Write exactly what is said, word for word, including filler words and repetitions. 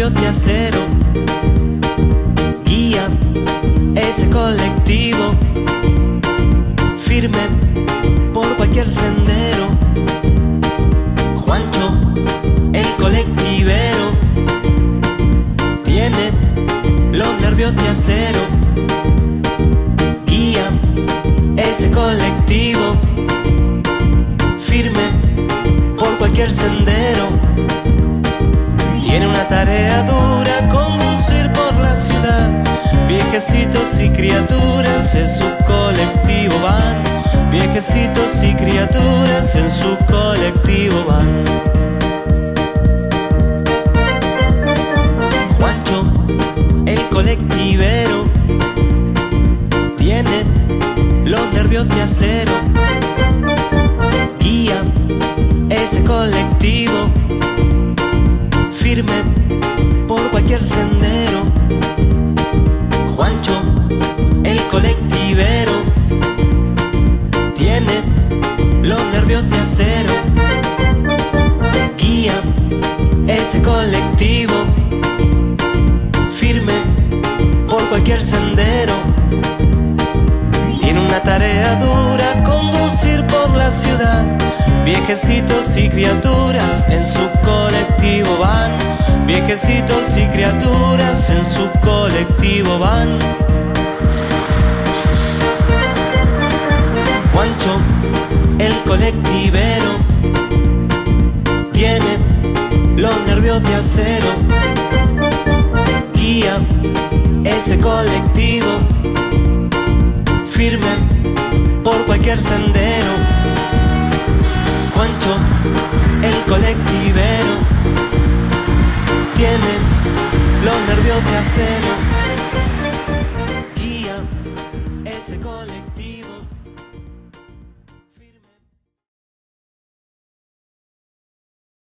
nervios de acero. Guía ese colectivo, firme por cualquier sendero. Juancho, el colectivero, tiene los nervios de acero. Guía ese colectivo, firme por cualquier sendero. Tiene una tarea dura, conducir por la ciudad. Viejecitos y criaturas en su colectivo van. Viejecitos y criaturas en su colectivo van. Juancho, el colectivero, tiene los nervios de acero. Guía ese colectivo, firme por cualquier sendero. Juancho, el colectivero, tiene los nervios de acero. Guía ese colectivo, firme por cualquier sendero. Tiene una tarea dura, conducir por la ciudad. Viejecitos y criaturas en su colectivo van. Viejecitos y criaturas en su colectivo van. Juancho, el colectivero, tiene los nervios de acero. Guía ese colectivo, firme por cualquier sendero. Juancho, el colectivero, tiene los nervios de acero.